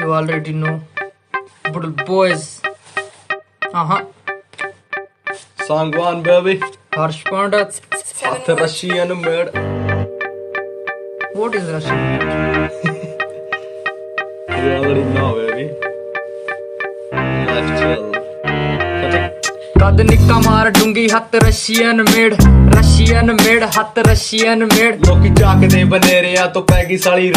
You already know. But boys. Song one, baby. Harsh Panda. After Russian made. What is Russian? You already know, baby. Let's chill. कद निक्का मार डूंगी हत्थ Russian made हत्थ Russian made लोकी झाकदे बनेरिया तो पैगी साली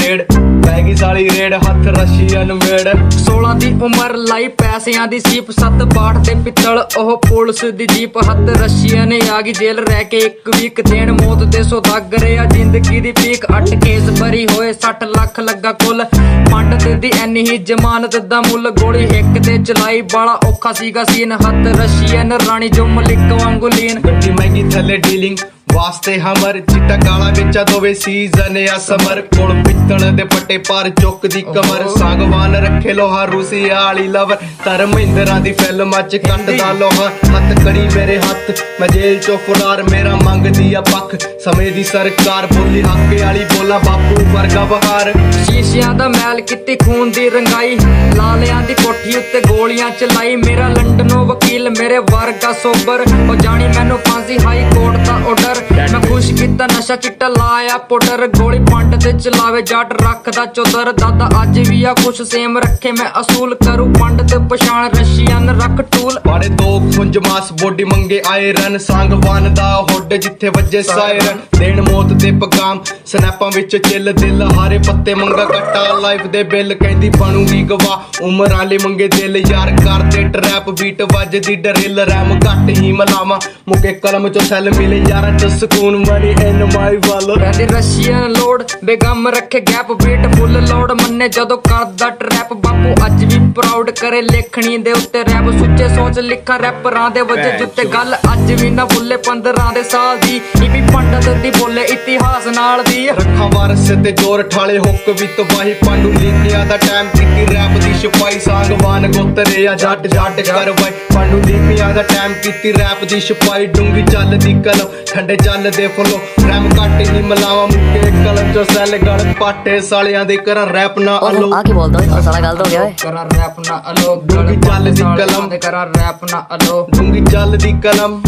रेड हत्थ रशियन मेड 16 ਦੀ ਉਮਰ ਲਾਈ ਪੈਸਿਆਂ ਦੀ ਸੀਪ 7 ਬਾਟ ਤੇ ਪਿੱਤਲ ਉਹ ਪੁਲਿਸ ਦੀ ਜੀਪ ਹੱਥ ਰਸ਼ੀਅਨ ਆ ਗਈ ਜੇਲ੍ਹ ਰਹਿ ਕੇ ਇੱਕ ਵੀਕ ਦੇਣ ਮੌਤ ਦੇ ਸੌਦਾਗਰ ਆ ਜ਼ਿੰਦਗੀ ਦੀ ਪੀਕ 8 ਕੇਸ ਭਰੀ ਹੋਏ 60 ਲੱਖ ਲੱਗਾ ਕੁੱਲ ਪੰਡਤ ਦੀ ਐਨੀ ਹੀ ਜ਼ਮਾਨਤ ਦਾ ਮੁੱਲ ਗੋਲੀ ਹਿੱਕ ਤੇ ਚਲਾਈ ਬਾਲਾ ਔਖਾ ਸੀਗਾ ਸੀਨ ਹੱਥ ਰਸ਼ੀਅਨ ਰਾਣੀ ਜੋ ਮਲਿਕ ਵਾਂਗੂ ਲੀਨ ਗੱਡੀ ਮਹਿੰਗੀ ਥੱਲੇ ਡੀਲਿੰਗ ਵਾਸਤੇ ਹਮਰ ਚਿੱਟਾ ਕਾਲਾ ਵੇਚਾ ਦੋਵੇਂ ਸੀਜ਼ਨ ਆ ਸਮਰ ਕੋਲ ਪਿੱਤਲ ਦੇ ਪੱਟੇ ਪਰ ਚੁੱਕਦੀ ਕਮਰ ਸਾਗਵਾਨ ਰੱਖੇ ਲੋਹਾ ਰੂਸੀ ਵਾਲੀ ਲਵਰ ਤਰ ਮਹਿੰਦਰਾਂ ਦੀ ਫਿਲਮ ਅੱਜ ਕੱਟਦਾ ਲੋਹਾ ਹੱਥ ਕਰੀ ਮੇਰੇ ਹੱਥ ਮੈਂ ਜੇਲ੍ਹ ਚੋਂ ਫਰਾਰ ਮੇਰਾ ਮੰਗਦੀ ਆ ਪੱਖ ਸਮੇਂ ਦੀ ਸਰਕਾਰ ਬੋਲੀ ਹਾਕੇ ਵਾਲੀ ਬੋਲਾ ਬਾਪੂ ਵਰਗਾ ਬਹਾਰ ਸ਼ੀਸ਼ਿਆਂ ਦਾ ਮੈਲ ਕੀਤੀ ਖੂਨ ਦੀ ਰੰਗਾਈ ਲਾਲਿਆਂ ਦੀ ਕੋਠੀ ਉੱਤੇ ਗੋਲੀਆਂ ਚਲਾਈ ਮੇਰਾ ਲੰਡਨੋਂ ਵਕੀਲ ਮੇਰੇ ਵਰਗਾ ਸੋਬਰ ਉਹ ਜਾਣੀ ਮੈਨੂੰ ਫਾਂਸੀ ਹਾਈ ਕੋਰਟ ਦਾ ਆਰਡਰ ਮੈਂ ਖੁਸ਼ ਕੀਤਾ ਨਸ਼ਾ ਚਿੱਟਾ ਲਾਇਆ ਪਾਊਡਰ ਗੋਲੀ ਪੰਡ ਤੇ ਚਲਾਵੇ ਜੱਟ ਰੱਖਦਾ ਚੌਧਰ ਦਾਦਾ ਅੱਜ ਵੀ ਆ ਕੁਛ ਸੇਮ ਰੱਖੇ ਮੈਂ ਅਸੂਲ ਕਰੂ ਪੰਡ ਤੇ ਪਛਾਣ ਰਸ਼ੀਅਨ ਰੱਖ ਟੂਲ ਬਾੜੇ ਦੋ ਖੁੰਜ ਮਾਸ ਬੋਡੀ ਮੰਗੇ ਆਏ ਰਨ ਸੰਗਵਾਨ ਦਾ ਹੁੱਡ ਜਿੱਥੇ ਵੱਜੇ ਸਾਇਰਨ ਦੇਣ ਮੌਤ ਦੇ ਪੈਗਾਮ ਸਨੈਪਾਂ ਵਿੱਚ ਚਿੱਲ ਦਿਲ ਹਾਰੇ ਪੱਤੇ ਮੰਗਾ ਕੱਟਾ ਲਾਈਫ ਦੇ ਬਿੱਲ ਕਹਿੰਦੀ ਬਣੂਗੀ ਗਵਾ ਉਮਰ ਵਾਲੇ ਮੰਗੇ ਦਿਲ ਯਾਰ ਕਰਦੇ ਟਰੈਪ ਬੀਟ ਵੱਜਦੀ ਡਰਿਲ ਰੈਮ ਘੱਟ ਹੀ ਮਲਾਵਾ ਮੁਕੇ ਕਲਮ ਚੋਂ ਸੈੱਲ ਮਿਲੇ ਯਾਰਾਂ ਚ ਸਕੂਨ ਮਨੀ ਇਨ ਮਾਈ ਵਾਲ ਕਹਿੰਦੇ ਰਸ਼ੀਅਨ ਲੋਡ ਬੇਗਮ ਰੱਖੇ ਗੈਪ ਬੀਟ ਫੁੱਲ ਲੋਡ ਮੰਨੇ ਜਦੋਂ ਕਰਦਾ ਟਰੈਪ ਬਾਪੂ ਅੱਜ ਵੀ ਪ੍ਰਾਊਡ ਕਰੇ ਲੇਖਣੀ ਦੇ ਉੱਤੇ ਰੈਪ ਸੁੱਚੇ ਸੋਚ ਲਿਖਾਂ ਰੈਪਰਾਂ ਦੇ ਵਜੇ ਜੁੱਤੇ ਗੱਲ ਅੱਜ ਵੀ ਨਾ ਭੁੱਲੇ 15 ਦੇ ਸਾਲ ਦੀ ਇਹ ਵੀ ਪੰਡਤ ਦੀ ਬੋਲੇ ਇਤਿਹਾਸ ਨਾਲ ਦੀ ਰੱਖਾਂ ਵਾਰਸ ਤੇ ਜੋਰ ਠਾਲੇ ਹੁੱਕ ਵੀ ਤਬਾਹੀ ਪਾਂਡੂ ਲੀਕਿਆਂ ਦਾ ਟਾਈਮ ਕੀਤੀ ਰੈਪ ਦੀ ਛਪਾਈ ਸਾਂਗਵਾਨ ਗੋਤਰੇ ਆ ਜੱਟ ਕਰਵਾਈ ਪਾਂਡੂ ਲੀਕਿਆਂ ਦਾ ਟਾਈਮ ਕੀਤੀ ਰੈਪ ਦੀ ਛਪਾਈ ਡੂੰਗੀ ਚੱਲਦੀ ਕਲਮ ਠੰਡੇ ਚੱਲਦੇ ਫੁੱਲੋ ਰੈਮ ਘੱਟ ਹੀ ਮਲਾਵਾ ਮੁੱਕੇ ਕਲਮ ਚੋਂ ਸੈੱਲ ਗਲ ਪਾਟੇ ਸਾਲਿਆਂ ਦੇ ਕਰਾਂ ਰੈਪ ਨਾ ਅਲੋ ਆ ਕੀ ਬੋਲਦਾ ਓਏ ਸਾਲਾ ਗਲਤ ਹੋ ਗਿਆ ਓਏ ਕਰਾਂ ਰੈਪ ਨਾ ਅਲੋ ਡੂੰਗੀ ਚੱਲਦੀ ਕਲਮ ਤੇ ਕਰਾਂ ਰੈਪ ਨਾ ਅਲੋ ਡੂੰਗੀ ਚੱਲਦੀ ਕਲਮ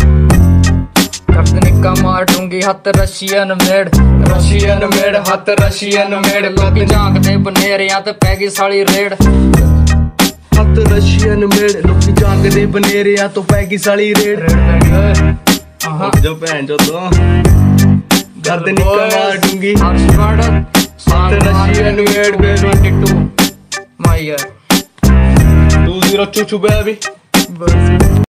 ਕਦ ਨਿੱਕਾ ਮਾਰ ਡੂੰਗੀ ਹੱਥ ਰਸ਼ੀਅਨ ਮੇਡ ਹੱਥ ਰਸ਼ੀਅਨ ਮੇਡ ਲੋਕੀ ਝਾਂਕਦੇ ਬਨੇਰਿਆਂ ਤੇ ਪੈ ਗਈ ਸਾਲੀ ਰੇਡ ਹੱਥ ਰਸ਼ੀਅਨ ਮੇਡ ਲੋਕੀ ਝਾਂਕਦੇ ਬਨੇਰਿਆਂ ਤੋਂ ਪੈ ਗਈ ਸਾਲੀ ਰੇਡ ਜੋ ਭੈਣ ਜੋ ਤੋਂ ਦਰਦ ਨਿੱਕਾ ਮਾਰ ਡੂੰਗੀ ਹਰਸ਼ ਪੰਡ ਹੱਥ ਰਸ਼ੀਅਨ ਮੇਡ ਬੇਬੀ 22 ਮਾਈ ਯਾਰ 20 ਚੂਚੂ ਬੇਬੀ